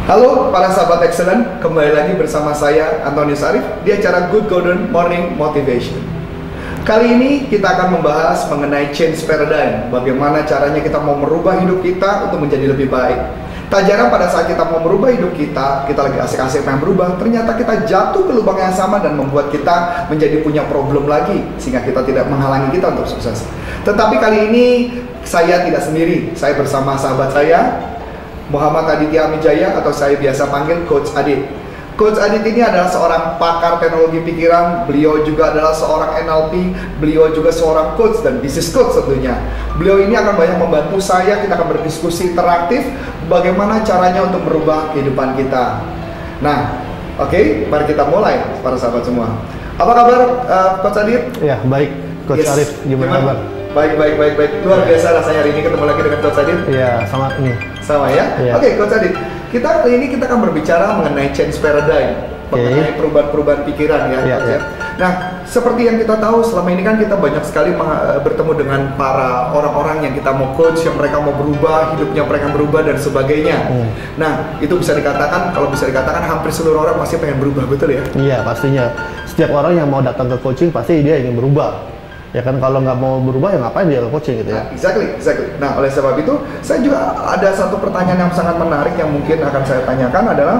Halo para sahabat excellent, kembali lagi bersama saya Antonius Arif di acara Good Golden Morning Motivation. Kali ini kita akan membahas mengenai change paradigm. Bagaimana caranya kita mau merubah hidup kita untuk menjadi lebih baik. Tak jarang pada saat kita mau merubah hidup kita lagi asik-asik pengen berubah, ternyata kita jatuh ke lubang yang sama dan membuat kita menjadi punya problem lagi, sehingga kita tidak menghalangi kita untuk sukses. Tetapi kali ini saya tidak sendiri, saya bersama sahabat saya Muhammad Aditya Amijaya, atau saya biasa panggil Coach Adit. Coach Adit ini adalah seorang pakar teknologi pikiran, beliau juga adalah seorang NLP, beliau juga seorang coach dan business coach tentunya. Beliau ini akan banyak membantu saya, kita akan berdiskusi interaktif bagaimana caranya untuk merubah kehidupan kita. Nah, oke, mari kita mulai para sahabat semua. Apa kabar Coach Adit? Ya, baik Coach Arif, gimana kabar? Baik. Luar biasa rasanya hari ini ketemu lagi dengan Coach Adit. Iya, sama ini. Sama ya? Iya. Oke, Coach Adit. Kali ini kita akan berbicara mengenai change paradigm, mengenai perubahan-perubahan pikiran ya, Coach ya. Nah, seperti yang kita tahu selama ini kan kita banyak sekali bertemu dengan para orang-orang yang kita mau coach, yang mereka mau berubah, hidupnya mereka berubah dan sebagainya. Nah, itu bisa dikatakan, kalau bisa dikatakan hampir seluruh orang pasti pengen berubah, betul ya? Iya, pastinya. Setiap orang yang mau datang ke coaching pasti dia ingin berubah. Ya kan, kalau nggak mau berubah ya ngapain dia ke coaching gitu ya? Exactly. Nah, oleh sebab itu saya juga ada satu pertanyaan yang sangat menarik yang mungkin akan saya tanyakan adalah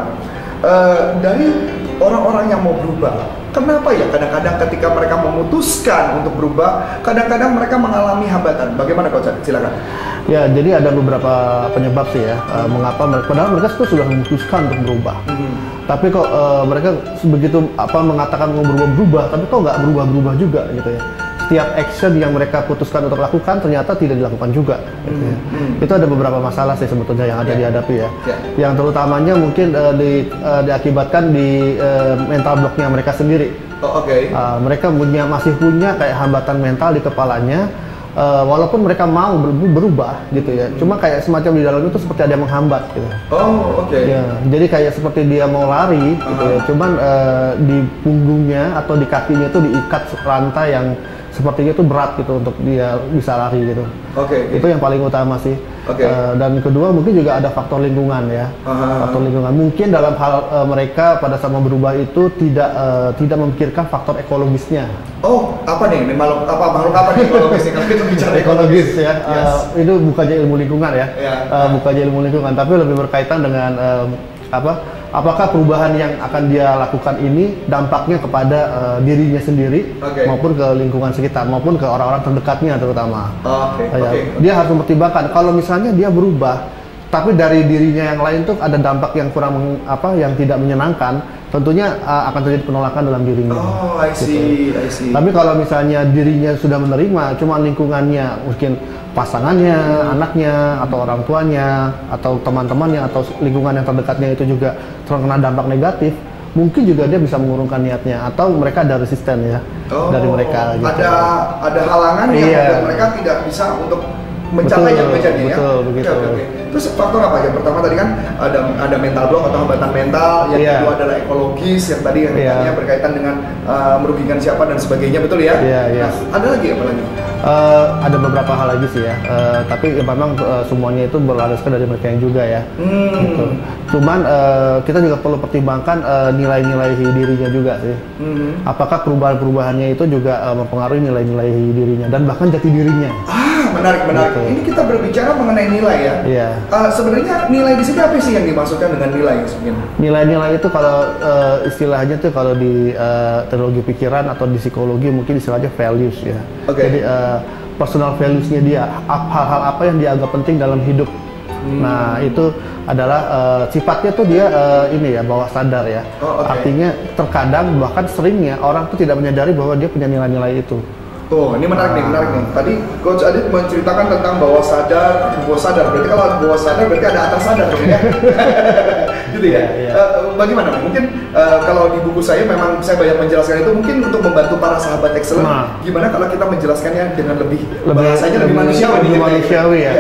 dari orang-orang yang mau berubah, kenapa ya kadang-kadang ketika mereka memutuskan untuk berubah, kadang-kadang mereka mengalami hambatan? Bagaimana Coach? Silakan. Ya, jadi ada beberapa penyebab sih ya, mengapa padahal mereka itu sudah memutuskan untuk berubah. Tapi kok mereka begitu mengatakan mau berubah, tapi kok nggak berubah juga gitu ya. Setiap action yang mereka putuskan untuk lakukan ternyata tidak dilakukan juga. Gitu ya. Itu ada beberapa masalah sih sebetulnya yang ada dihadapi ya. Yang terutamanya mungkin diakibatkan di mental blocknya mereka sendiri. Mereka masih punya kayak hambatan mental di kepalanya, walaupun mereka mau berubah gitu ya. Cuma kayak semacam di dalam itu seperti ada yang menghambat gitu. Ya, jadi kayak seperti dia mau lari gitu ya. Cuman di punggungnya atau di kakinya itu diikat rantai yang sepertinya itu berat gitu untuk dia bisa lari gitu. Itu yang paling utama sih. Dan kedua mungkin juga ada faktor lingkungan ya. Faktor lingkungan. Mungkin dalam hal mereka pada saat mau berubah itu tidak memikirkan faktor ekologisnya. Apa nih? Makhluk apa nih ekologisnya? Kalau kita bicara ekologis ya. Itu bukan aja ilmu lingkungan ya. Bukan aja ilmu lingkungan, tapi lebih berkaitan dengan apakah perubahan yang akan dia lakukan ini dampaknya kepada dirinya sendiri maupun ke lingkungan sekitar maupun ke orang-orang terdekatnya terutama. Dia harus mempertimbangkan kalau misalnya dia berubah tapi dari dirinya yang lain tuh ada dampak yang kurang yang tidak menyenangkan, tentunya akan terjadi penolakan dalam dirinya. I see. Tapi kalau misalnya dirinya sudah menerima, cuma lingkungannya mungkin pasangannya, anaknya, atau orang tuanya, atau teman-temannya, atau lingkungan yang terdekatnya itu juga terkena dampak negatif, mungkin juga dia bisa mengurungkan niatnya, atau mereka ada resisten ya dari mereka. Gitu. Ada halangan yang membuat mereka tidak bisa untuk mencapai yang menjadi ya. Begitu. Terus faktor apa? Yang pertama tadi kan ada mental block atau hambatan mental, yang kedua adalah ekologis, yang tadi yang katanya berkaitan dengan merugikan siapa dan sebagainya, betul ya? Nah, ada lagi apa lagi? Ada beberapa hal lagi sih ya, tapi memang semuanya itu berlandaskan dari mereka yang juga ya. Gitu. Cuman kita juga perlu pertimbangkan nilai-nilai dirinya juga sih. Apakah perubahan-perubahannya itu juga mempengaruhi nilai-nilai dirinya dan bahkan jati dirinya. Menarik. Gitu. Ini kita berbicara mengenai nilai ya. Sebenarnya nilai di sini apa sih yang dimaksudkan dengan nilai sebenarnya? Nilai-nilai itu kalau istilahnya tuh kalau di teknologi pikiran atau di psikologi mungkin istilahnya values ya. Jadi personal values-nya dia, hal-hal apa yang dia anggap penting dalam hidup. Nah, itu adalah sifatnya tuh dia ini ya, bawah sadar ya. Artinya terkadang bahkan seringnya orang tuh tidak menyadari bahwa dia punya nilai-nilai itu. Ini menarik nih. Tadi Coach Adit menceritakan tentang bawah sadar. Berarti kalau bawah sadar berarti ada atas sadar ya. Gitu ya. Bagaimana? Mungkin kalau di buku saya memang saya banyak menjelaskan itu mungkin untuk membantu para sahabat excellent. Gimana kalau kita menjelaskannya dengan bahasanya lebih manusiawi? Lebih manusiawi ya.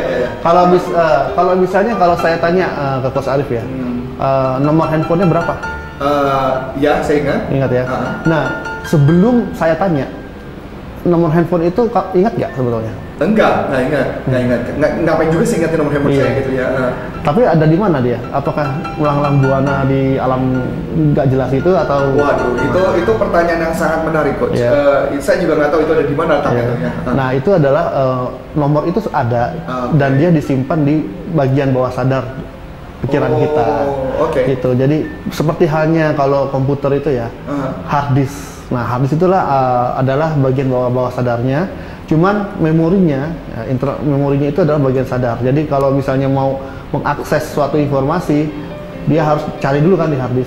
Kalau misalnya kalau saya tanya ke Coach Arif ya, nomor handphonenya berapa? Ya, saya ingat. Ingat ya. Nah, sebelum saya tanya, nomor handphone itu ingat nggak sebetulnya? Nggak ingat. Ngapain juga sih ingatin nomor handphone saya gitu ya. Tapi ada di mana dia? Apakah ulang-ulang buana di alam nggak jelas itu atau? Waduh, itu pertanyaan yang sangat menarik, Coach. Saya juga nggak tahu itu ada di mana letaknya. Nah, itu adalah nomor itu ada dan dia disimpan di bagian bawah sadar pikiran kita. Gitu. Jadi seperti halnya kalau komputer itu ya, hard disk. Nah, hard disk itulah adalah bagian bawah sadarnya. Cuman memorinya itu adalah bagian sadar. Jadi kalau misalnya mau mengakses suatu informasi, dia harus cari dulu kan di hard disk.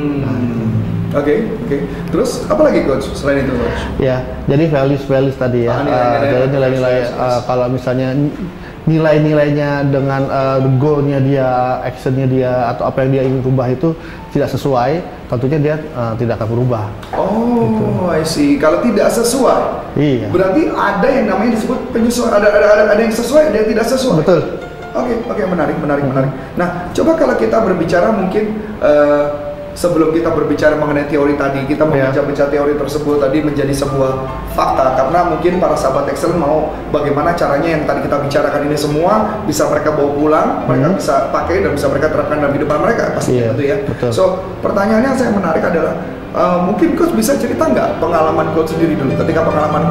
Oke. Terus apa lagi, Coach? Selain itu, Coach? Ya, jadi values tadi ya. Jadi nilai-nilai kalau misalnya nilai-nilainya dengan goalnya dia, actionnya dia, atau apa yang dia ingin rubah itu tidak sesuai, tentunya dia tidak akan berubah. Gitu. I see. Kalau tidak sesuai, berarti ada yang namanya disebut penyesuaian. Ada yang sesuai, ada yang tidak sesuai. Betul. Oke, menarik. Nah, coba kalau kita berbicara mungkin sebelum kita berbicara mengenai teori tadi, kita membaca teori tersebut tadi menjadi sebuah fakta, karena mungkin para sahabat Excellent mau bagaimana caranya yang tadi kita bicarakan ini semua bisa mereka bawa pulang, mereka bisa pakai dan bisa mereka terapkan dalam kehidupan mereka pasti tentu ya. Betul. So pertanyaannya yang saya menarik adalah mungkin Coach bisa cerita nggak pengalaman Coach sendiri dulu, ketika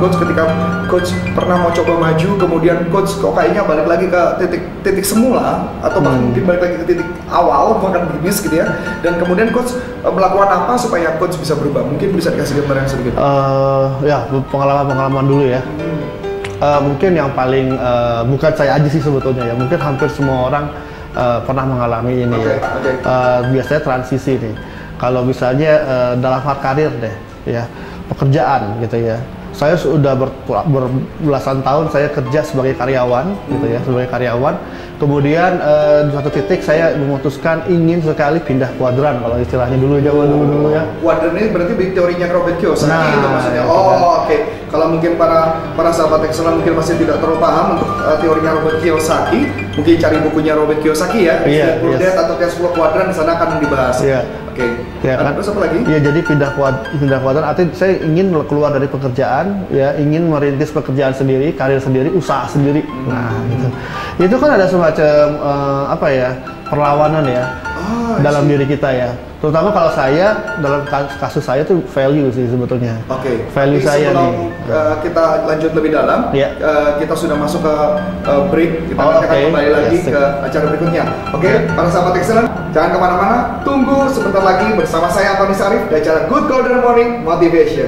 Coach pernah mau coba maju, kemudian Coach kok kayaknya balik lagi ke titik semula, atau bahkan mungkin balik lagi ke titik awal bahkan bisnis gitu ya, dan kemudian Coach melakukan apa supaya Coach bisa berubah? Mungkin bisa dikasih gambaran sedikit. Ya, pengalaman dulu ya. Mungkin yang paling bukan saya aja sih sebetulnya ya, mungkin hampir semua orang pernah mengalami ini biasanya transisi nih. Kalau misalnya dalam hal karir deh, ya pekerjaan gitu ya. Saya sudah berbelasan tahun saya kerja sebagai karyawan, gitu ya, sebagai karyawan. Kemudian di suatu titik saya memutuskan ingin sekali pindah kuadran, kalau istilahnya dulu dulu ya. Kuadran ini berarti teorinya Robert Kiyosaki itu maksudnya. Oke. Kalau mungkin para sahabat Excellent mungkin masih tidak terlalu paham untuk teorinya Robert Kiyosaki, mungkin cari bukunya Robert Kiyosaki ya. Debt atau cash flow kuadran di sana akan dibahas. Oke. Ya kan? Terus apa lagi? Ya, jadi pindah kuadran artinya saya ingin keluar dari pekerjaan, ya ingin merintis pekerjaan sendiri, karir sendiri, usaha sendiri. Nah, gitu. Itu kan ada semacam apa ya, perlawanan ya dalam diri kita ya. Terutama kalau saya, dalam kasus saya tuh value sih sebetulnya. Value saya nih. Kita lanjut lebih dalam, kita sudah masuk ke break, kita akan kembali lagi ke acara berikutnya. Para sahabat Excellent, jangan kemana-mana, tunggu sebentar lagi bersama saya Antoni Sarif di acara Good Golden Morning Motivation.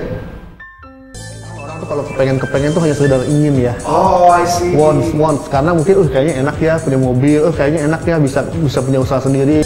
Orang tuh kalau kepengen tuh hanya sekedar ingin ya. I see. Wants, karena mungkin kayaknya enak ya punya mobil, kayaknya enak ya bisa punya usaha sendiri.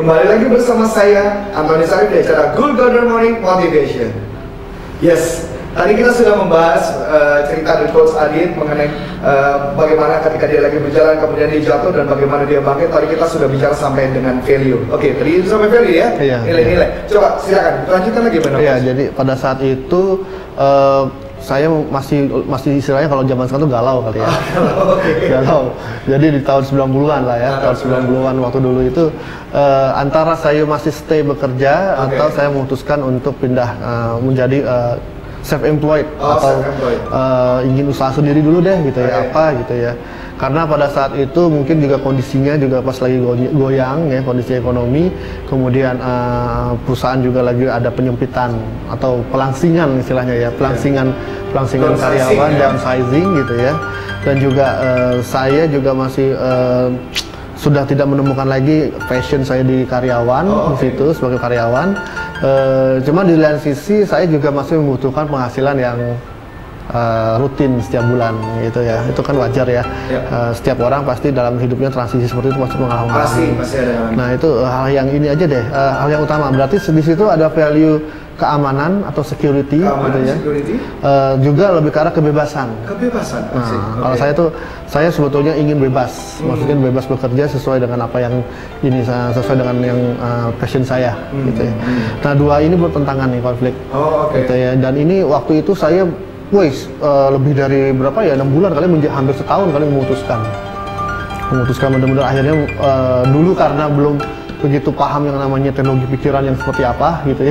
kembali lagi bersama saya Antoni Sarif di acara Good Golden Morning Motivation. Yes, tadi kita sudah membahas cerita dari Coach Adit mengenai bagaimana ketika dia lagi berjalan kemudian dia jatuh dan bagaimana dia bangkit. Tadi kita sudah bicara sampai dengan value. Oke, tadi itu sampai value ya? Iya. Nilai-nilai. Coba silakan lanjutkan lagi benar. Iya, jadi pada saat itu saya masih istilahnya kalau zaman sekarang tuh galau kali ya. Galau. Jadi di tahun 90-an lah ya, tahun 90-an waktu dulu itu antara saya masih stay bekerja atau saya memutuskan untuk pindah menjadi self-employed atau ingin usaha sendiri dulu deh gitu ya, apa gitu ya. Karena pada saat itu mungkin juga kondisinya juga pas lagi goyang ya, kondisi ekonomi, kemudian perusahaan juga lagi ada penyempitan atau pelangsingan istilahnya ya, pelangsingan karyawan, downsizing gitu ya. Dan juga saya juga masih sudah tidak menemukan lagi passion saya di karyawan di situ sebagai karyawan. Cuma di lain sisi saya juga masih membutuhkan penghasilan yang rutin setiap bulan gitu ya. Itu kan wajar ya. Setiap orang pasti dalam hidupnya transisi seperti itu pasti mengalami. Pasti ada. Nah, itu hal yang ini aja deh, hal yang utama. Berarti di situ ada value keamanan atau security gitu ya. Juga lebih ke arah kebebasan. Nah, kalau saya sebetulnya ingin bebas. Maksudnya bebas bekerja sesuai dengan apa yang sesuai dengan yang passion saya gitu ya. Nah, dua ini bertentangan nih, konflik. Gitu ya. Dan ini waktu itu saya lebih dari berapa ya, 6 bulan kali, hampir setahun kali memutuskan benar-benar akhirnya dulu karena belum begitu paham yang namanya teknologi pikiran yang seperti apa gitu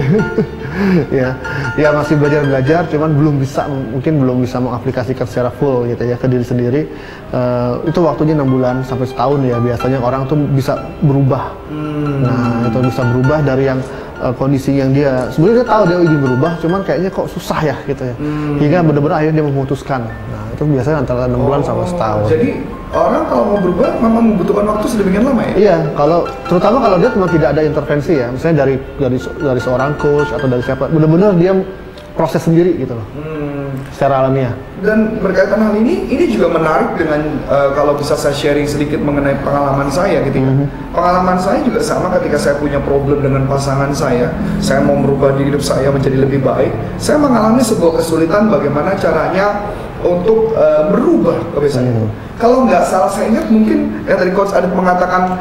ya. ya masih belajar cuman mungkin belum bisa mengaplikasikan secara full gitu ya ke diri sendiri. Itu waktunya 6 bulan sampai setahun ya, biasanya orang tuh bisa berubah. Nah, itu bisa berubah dari yang kondisi yang dia sebenarnya dia tahu dia ingin berubah, cuman kayaknya kok susah ya gitu ya, hingga benar-benar akhirnya dia memutuskan. Nah, itu biasanya antara 6 bulan sampai setahun. Jadi orang kalau mau berubah memang membutuhkan waktu sedemikian lama ya? Iya, terutama kalau dia memang tidak ada intervensi ya, misalnya dari seorang coach atau dari siapa, benar-benar dia proses sendiri gitu loh, secara alamiah. Dan berkaitan hal ini juga menarik dengan kalau bisa saya sharing sedikit mengenai pengalaman saya gitu ya. Pengalaman saya juga sama ketika saya punya problem dengan pasangan saya mau merubah diri hidup saya menjadi lebih baik. Saya mengalami sebuah kesulitan bagaimana caranya untuk merubah kebiasaan itu. Kalau nggak salah saya ingat mungkin yang tadi Coach Adit mengatakan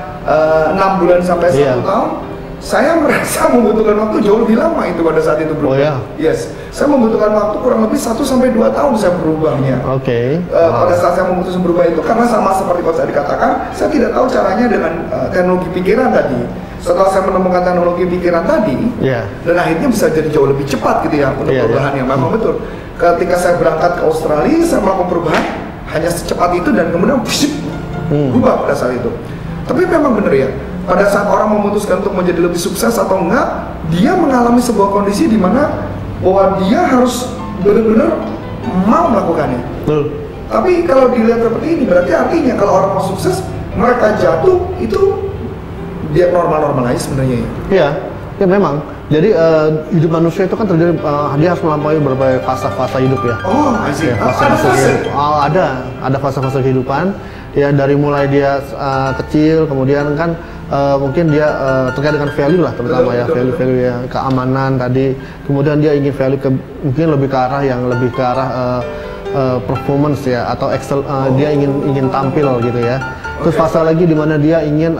6 bulan sampai 1 tahun. Saya merasa membutuhkan waktu jauh lebih lama itu pada saat itu berubah. Yes, saya membutuhkan waktu kurang lebih 1 sampai 2 tahun saya berubahnya. Pada saat saya memutuskan berubah itu karena sama seperti Coach Adit katakan, saya tidak tahu caranya dengan teknologi pikiran tadi. Setelah saya menemukan teknologi pikiran tadi, dan akhirnya bisa jadi jauh lebih cepat gitu ya untuk perubahan yang memang betul. Ketika saya berangkat ke Australia, saya melakukan perubahan hanya secepat itu dan kemudian berubah pada saat itu. Tapi memang benar ya, pada saat orang memutuskan untuk menjadi lebih sukses atau enggak, dia mengalami sebuah kondisi di mana bahwa dia harus benar-benar mau melakukannya. Tapi kalau dilihat seperti ini, berarti artinya kalau orang mau sukses, mereka jatuh itu dia normal-normal aja sebenarnya ya. Iya, ya memang. Jadi hidup manusia itu kan terjadi, dia harus melampaui berbagai fase-fase hidup ya. Ada fase-fase kehidupan. Ya dari mulai dia kecil, kemudian kan mungkin dia terkait dengan value lah terutama value ya, keamanan tadi. Kemudian dia ingin value mungkin lebih ke arah performance ya, atau dia ingin tampil gitu ya. Terus fase lagi di mana dia ingin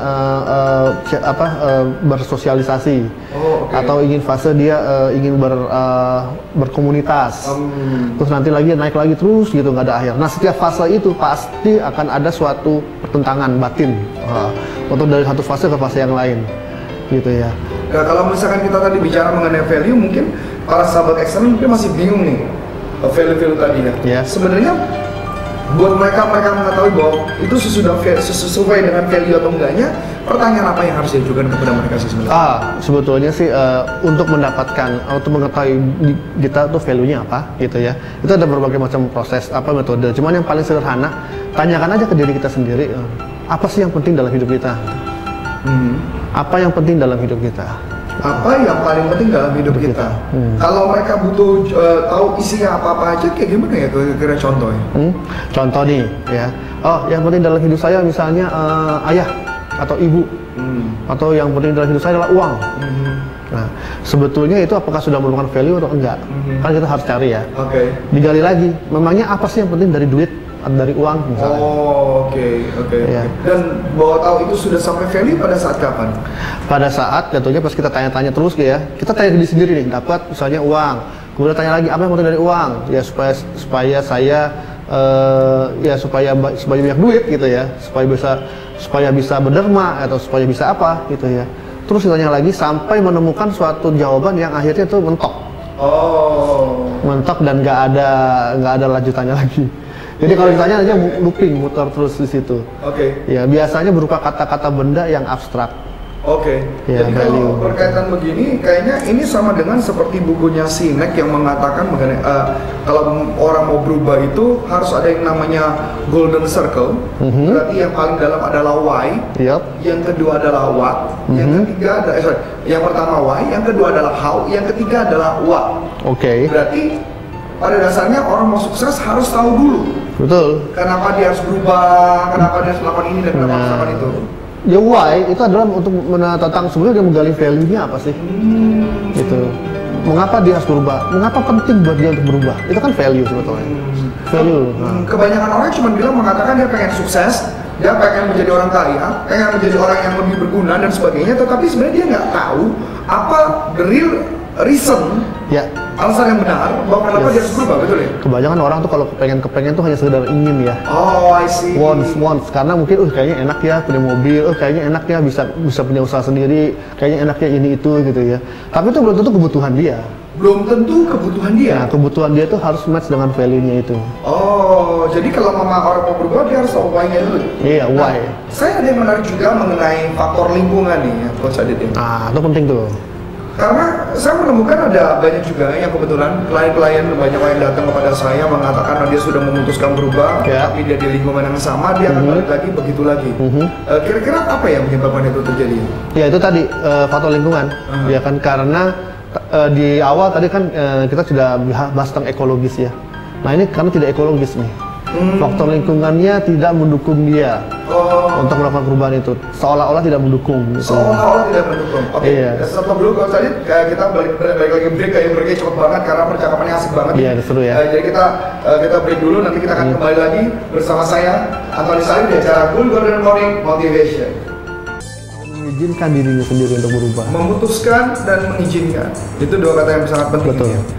bersosialisasi, atau ingin fase dia ingin berkomunitas. Terus nanti naik lagi terus gitu, nggak ada akhir. Nah, setiap fase itu pasti akan ada suatu pertentangan batin untuk dari satu fase ke fase yang lain gitu ya. Nah, kalau misalkan kita tadi bicara mengenai value, mungkin para sahabat excellent mungkin masih bingung nih value tadi ya. Sebenarnya buat mereka mengetahui bahwa itu sesuai dengan value atau enggaknya, pertanyaan apa yang harus diajukan kepada mereka sih sebenarnya? Sebetulnya sih untuk mengetahui kita tuh value-nya apa gitu ya. Itu ada berbagai macam proses metode. Cuman yang paling sederhana, tanyakan aja ke diri kita sendiri, apa sih yang penting dalam hidup kita? Apa yang penting dalam hidup kita? Apa yang paling penting dalam hidup kita? Kalau mereka butuh tahu isinya apa-apa aja, kayak gimana ya kira-kira contohnya? Contoh nih ya, yang penting dalam hidup saya misalnya ayah atau ibu, atau yang penting dalam hidup saya adalah uang. Nah, sebetulnya itu apakah sudah merupakan value atau enggak? Kan kita harus cari ya. Digali lagi, memangnya apa sih yang penting dari duit atau dari uang misalnya? Oke. Iya. Dan bahwa tahu itu sudah sampai value pada saat kapan? Pada saat jatuhnya pas kita tanya-tanya terus ya, kita tanya diri sendiri nih, dapat misalnya uang, kemudian tanya lagi apa yang penting dari uang? Ya supaya saya supaya banyak duit gitu ya, supaya bisa berderma atau supaya bisa apa gitu ya. Terus ditanya lagi sampai menemukan suatu jawaban yang akhirnya tuh mentok. Mentok dan nggak ada lanjutannya lagi. Jadi kalau ditanya aja looping, muter terus di situ. Ya biasanya berupa kata-kata benda yang abstrak. Ya, jadi kalau berkaitan begini, kayaknya ini sama dengan seperti bukunya Sinek yang mengatakan mengenai kalau orang mau berubah itu harus ada yang namanya golden circle. Berarti yang paling dalam adalah why, yang kedua adalah what, yang ketiga yang pertama why, yang kedua adalah how, yang ketiga adalah what. Berarti pada dasarnya orang mau sukses harus tahu dulu. Betul. Kenapa dia harus berubah, kenapa dia harus melakukan ini dan kenapa harus melakukan itu. Ya why itu adalah untuk menentang sebenarnya dia menggali value-nya apa sih? Gitu. Mengapa dia harus berubah? Mengapa penting buat dia untuk berubah? Itu kan value sebetulnya. Value. Kebanyakan orang cuma bilang mengatakan dia pengen sukses, dia pengen menjadi orang kaya, pengen menjadi orang yang lebih berguna dan sebagainya, tetapi sebenarnya dia nggak tahu apa the real reason. Alasan yang benar bahwa kenapa dia harus berubah, betul ya? Kebanyakan orang tuh kalau kepengen tuh hanya sekedar ingin ya. I see. Wants. Karena mungkin kayaknya enak ya punya mobil, kayaknya enak ya bisa punya usaha sendiri, kayaknya enak ya ini itu gitu ya. Tapi itu belum tentu kebutuhan dia. Nah, kebutuhan dia tuh harus match dengan value-nya itu. Jadi kalau orang mau berubah dia harus tahu why-nya dulu. Iya, why. Saya ada yang menarik juga mengenai faktor lingkungan nih ya, Coach Adit. Itu penting tuh. Karena saya menemukan ada banyak juga yang kebetulan klien-klien banyak yang datang kepada saya mengatakan dia sudah memutuskan berubah, tapi dia di lingkungan yang sama dia akan balik lagi begitu lagi. Kira-kira apa yang menyebabkan itu terjadi? Ya itu tadi faktor lingkungan, ya kan karena di awal tadi kan kita sudah bahas tentang ekologis ya. Nah ini karena tidak ekologis nih. Faktor lingkungannya tidak mendukung dia untuk melakukan perubahan itu, seolah-olah tidak mendukung. Stop dulu kalau tadi kita balik lagi break, kayak breaknya cepet banget karena percakapannya asik banget. Seru ya. Jadi kita break dulu, nanti kita akan kembali lagi bersama saya Antoni Sarif di acara Good Golden Morning Motivation. Mengizinkan dirinya sendiri untuk berubah. Memutuskan dan mengizinkan, itu dua kata yang sangat penting. Betul. Ya.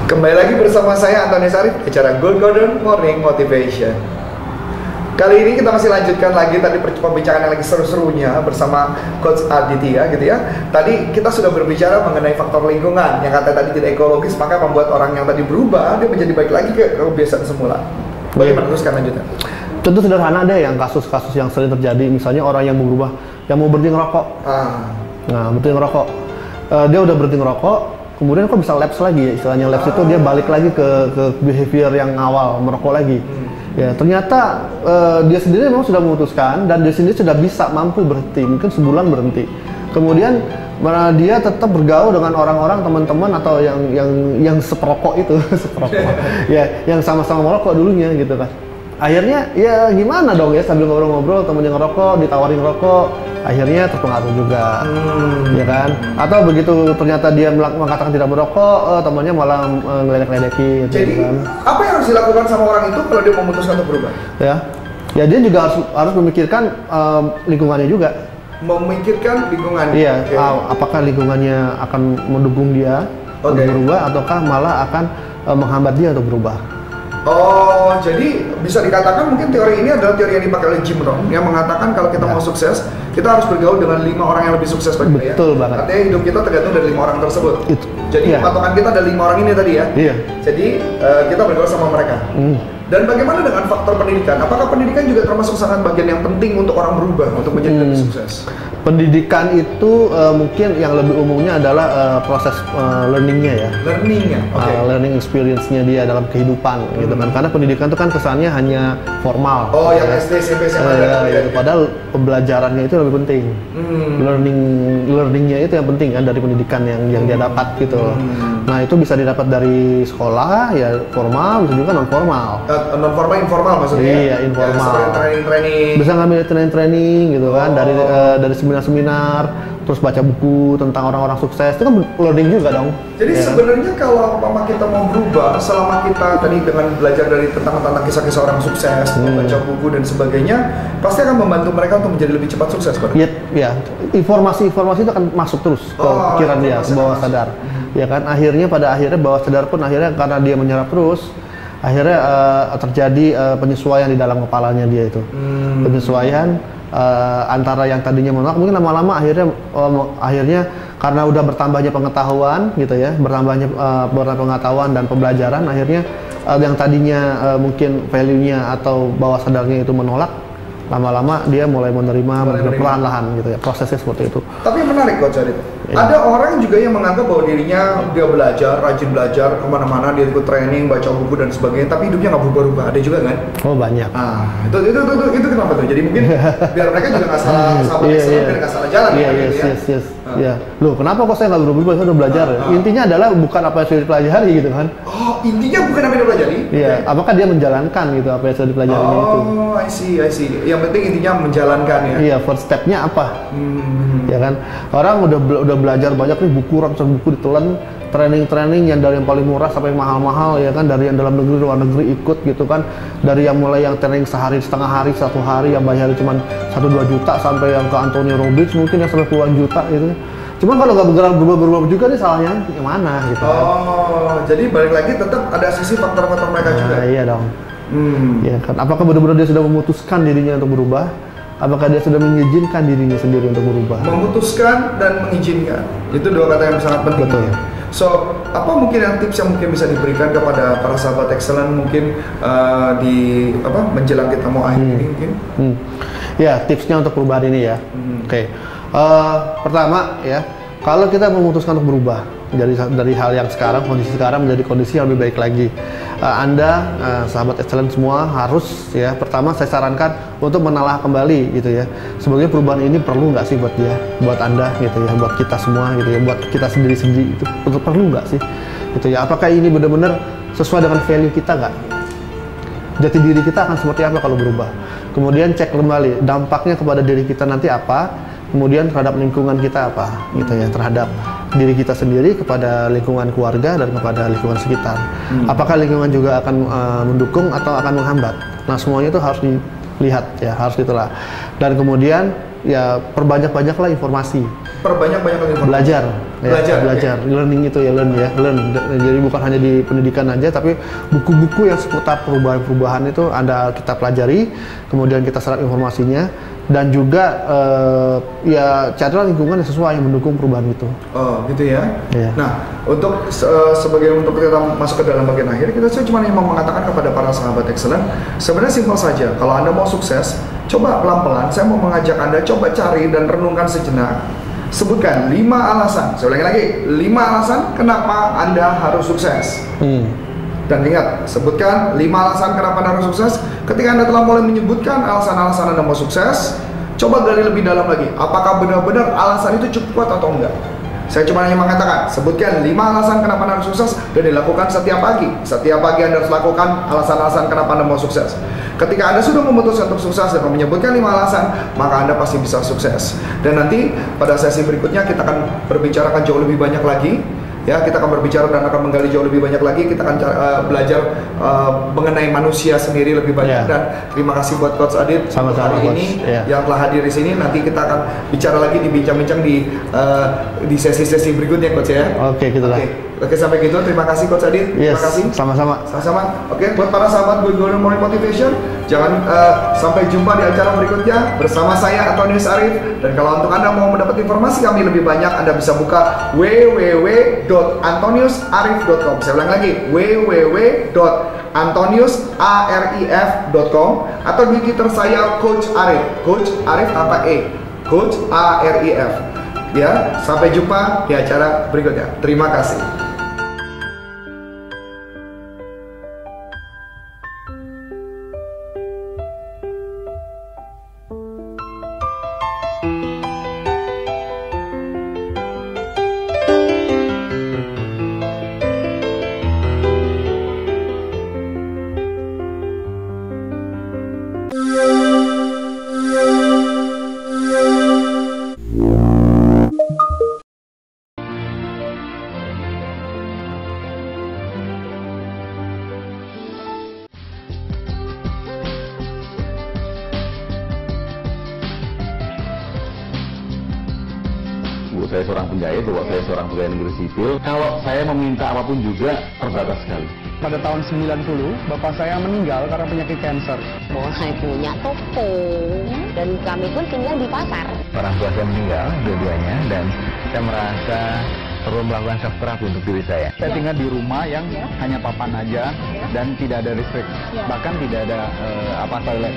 Kembali lagi bersama saya Antonius Arif, acara Good Golden Morning Motivation. Kali ini kita masih lanjutkan lagi tadi pembicaraan yang lagi seru-serunya bersama Coach Aditya gitu ya. Tadi kita sudah berbicara mengenai faktor lingkungan yang katanya tadi tidak ekologis, maka membuat orang yang tadi berubah dia menjadi baik lagi ke kebiasaan semula. Bagaimana terus lanjutnya? Contoh sederhana deh yang kasus-kasus yang sering terjadi, misalnya orang yang mau berubah, yang mau berhenti ngerokok. Nah, berhenti ngerokok. Dia udah berhenti ngerokok, kemudian kok bisa lapse lagi ya, istilahnya lapse itu dia balik lagi ke behavior yang awal, merokok lagi. Ya, ternyata dia sendiri memang sudah memutuskan dan dia sendiri sudah bisa mampu berhenti, mungkin sebulan berhenti. Kemudian dia tetap bergaul dengan orang-orang, teman-teman atau yang seperokok itu, seperokok. Ya, yang sama-sama merokok dulunya gitu kan. Akhirnya ya gimana dong ya, sambil ngobrol-ngobrol temennya ngerokok, ditawarin rokok, akhirnya terpengaruh juga, ya kan? Atau begitu ternyata dia mengatakan tidak merokok, temannya malah ngeledek-ledekin. Jadi gitu kan. apa yang harus dilakukan sama orang itu kalau dia memutuskan untuk berubah? Ya dia juga harus memikirkan lingkungannya juga. Memikirkan lingkungan. Iya, apakah lingkungannya akan mendukung dia untuk berubah, ataukah malah akan menghambat dia untuk berubah? Oh, jadi bisa dikatakan mungkin teori ini adalah teori yang dipakai oleh Jim Rohn yang mengatakan kalau kita mau sukses, kita harus bergaul dengan 5 orang yang lebih sukses dari kita. Betul banget. Artinya hidup kita tergantung dari 5 orang tersebut. Jadi patokan kita ada 5 orang ini tadi ya. Jadi kita bergaul sama mereka. Dan bagaimana dengan faktor pendidikan? Apakah pendidikan juga termasuk sangat bagian yang penting untuk orang berubah, untuk menjadi lebih sukses? Pendidikan itu mungkin yang lebih umumnya adalah proses learningnya ya. Learningnya, learning experience-nya dia dalam kehidupan gitu kan. Karena pendidikan itu kan kesannya hanya formal. Oh, yang SD, SMP, SMA. Gitu. Padahal pembelajarannya itu lebih penting. Learningnya itu yang penting kan dari pendidikan yang dia dapat gitu. Nah itu bisa didapat dari sekolah ya formal, bisa juga non formal. Non formal, informal maksudnya? Iya, informal. Ya, training. Bisa ngambil training gitu kan dari seminar-seminar, terus baca buku tentang orang-orang sukses, itu kan learning juga dong. Jadi sebenarnya kalau kita mau berubah, selama kita tadi dengan belajar dari tentang kisah-kisah orang sukses, membaca buku dan sebagainya, pasti akan membantu mereka untuk menjadi lebih cepat sukses, Pak. Iya. Informasi-informasi itu akan masuk terus ke pikiran dia, ke bawah sadar. Ya kan, pada akhirnya bawah sadar pun akhirnya karena dia menyerap terus, akhirnya terjadi penyesuaian di dalam kepalanya dia itu. Penyesuaian antara yang tadinya menolak, mungkin lama-lama akhirnya karena udah bertambahnya pengetahuan gitu ya, bertambahnya pengetahuan dan pembelajaran, akhirnya yang tadinya mungkin value-nya atau bawah sadarnya itu menolak, lama-lama dia mulai menerima perlahan-lahan gitu ya, prosesnya seperti itu. Tapi menarik Coach Adit. Ada orang juga yang menganggap bahwa dirinya dia rajin belajar kemana-mana, dia ikut training, baca buku dan sebagainya, tapi hidupnya nggak berubah-ubah. Ada juga kan? Oh banyak. Itu kenapa tuh? Jadi mungkin biar mereka juga nggak salah biar nggak salah jalan. Iya. Loh, kenapa kok saya nggak berubah? Saya udah belajar. Intinya adalah bukan apa yang sudah dipelajari gitu kan? Oh, intinya bukan apa yang dipelajari? Iya. Apakah dia menjalankan gitu apa yang sudah dipelajarinya itu? Oh, I see. Yang penting intinya menjalankan ya. Iya, first step-nya apa? Ya kan? Orang udah belajar banyak nih, buku ratusan buku ditelan, training yang dari yang paling murah sampai yang mahal-mahal ya kan, dari yang dalam negeri luar negeri ikut gitu kan, dari yang mulai yang training sehari, setengah hari, 1 hari yang bayar cuma 1-2 juta sampai yang ke Anthony Robbins mungkin yang sampai puluhan juta gitu. Cuma kalau nggak berubah juga nih salahnya yang mana gitu kan. Oh, jadi balik lagi tetap ada sisi faktor-faktor mereka juga. Iya dong. Ya kan, apakah benar-benar dia sudah memutuskan dirinya untuk berubah? Apakah dia sudah mengizinkan dirinya sendiri untuk berubah? Memutuskan dan mengizinkan, itu 2 kata yang sangat penting. Betul. Ya. So, apa mungkin yang tips yang mungkin bisa diberikan kepada para sahabat excellent mungkin menjelang kita mau akhir ini mungkin? Ya, tipsnya untuk perubahan ini ya. Pertama ya, kalau kita memutuskan untuk berubah dari hal yang sekarang, kondisi sekarang menjadi kondisi yang lebih baik lagi, Anda sahabat excellent semua harus ya, pertama saya sarankan untuk menelaah kembali gitu ya, sebenarnya perubahan ini perlu nggak sih buat dia, buat Anda gitu ya, buat kita semua gitu ya, buat kita sendiri itu perlu nggak sih gitu ya, apakah ini benar-benar sesuai dengan value kita nggak, jati diri kita akan seperti apa kalau berubah. Kemudian cek kembali dampaknya kepada diri kita nanti apa, kemudian terhadap lingkungan kita apa gitu ya, terhadap diri kita sendiri, kepada lingkungan keluarga dan kepada lingkungan sekitar. Apakah lingkungan juga akan mendukung atau akan menghambat? Nah, semuanya itu harus dilihat ya, harus itulah. Dan kemudian ya perbanyak-banyaklah informasi. Perbanyak-banyak informasi. Belajar. Belajar. Okay. Learning itu ya, learn. Jadi bukan hanya di pendidikan aja, tapi buku-buku yang seputar perubahan-perubahan itu kita pelajari, kemudian kita serap informasinya, dan juga ya carilah lingkungan yang sesuai yang mendukung perubahan itu. Oh, gitu ya. Yeah. Nah, untuk untuk kita masuk ke dalam bagian akhir, saya cuma mau mengatakan kepada para sahabat excellent, sebenarnya simpel saja. Kalau Anda mau sukses, coba pelan-pelan. Saya mau mengajak Anda coba cari dan renungkan sejenak. Sebutkan 5 alasan. Saya ulangi lagi, 5 alasan kenapa Anda harus sukses. Dan ingat, sebutkan 5 alasan kenapa Anda harus sukses. Ketika Anda telah mulai menyebutkan alasan-alasan Anda mau sukses, coba gali lebih dalam lagi. Apakah benar-benar alasan itu cukup kuat atau enggak? Saya cuma hanya mengatakan, sebutkan 5 alasan kenapa Anda harus sukses dan dilakukan setiap pagi. Setiap pagi Anda harus lakukan alasan-alasan kenapa Anda mau sukses. Ketika Anda sudah memutuskan untuk sukses dan menyebutkan 5 alasan, maka Anda pasti bisa sukses. Dan nanti pada sesi berikutnya kita akan berbicarakan jauh lebih banyak lagi. Ya, kita akan berbicara dan akan menggali jauh lebih banyak lagi. Kita akan belajar mengenai manusia sendiri lebih banyak. Dan terima kasih buat Coach Adit hari ini yang telah hadir di sini. Nanti kita akan bicara lagi, dibincang-bincang di sesi-sesi berikutnya, Coach ya. Oke, sampai gitu. Terima kasih Coach Adit. Terima kasih. Sama-sama. Oke, buat para sahabat Good Golden Morning Motivation, jangan sampai jumpa di acara berikutnya bersama saya Antonius Arif. Dan kalau untuk Anda mau mendapat informasi kami lebih banyak, Anda bisa buka www.antoniusarif.com. Saya ulang lagi, www.antoniusarif.com, atau di Twitter saya Coach Arif. Coach Arif tanpa E. Coach Arif. Ya, sampai jumpa di acara berikutnya. Terima kasih. Saya seorang penjahit, bapak saya seorang pegawai negeri sipil. Kalau saya meminta apapun juga terbatas sekali. Pada tahun 90, bapak saya meninggal karena penyakit kanker. Mulai punya toko, dan kami pun tinggal di pasar. Orang tua saya meninggal dua-duanya, dan saya merasa perlu melakukan self terapi untuk diri saya. Saya tinggal di rumah yang hanya papan aja dan tidak ada listrik, bahkan tidak ada toilet.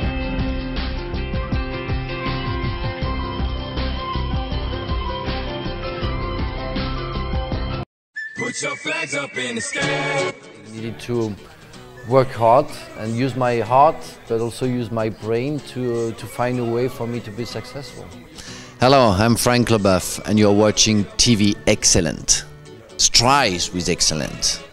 Put your flags up in the sky. I needed to work hard and use my heart, but also use my brain to find a way for me to be successful. Hello, I'm Frank Leboeuf, and you're watching TV Excellent. Strive with excellence.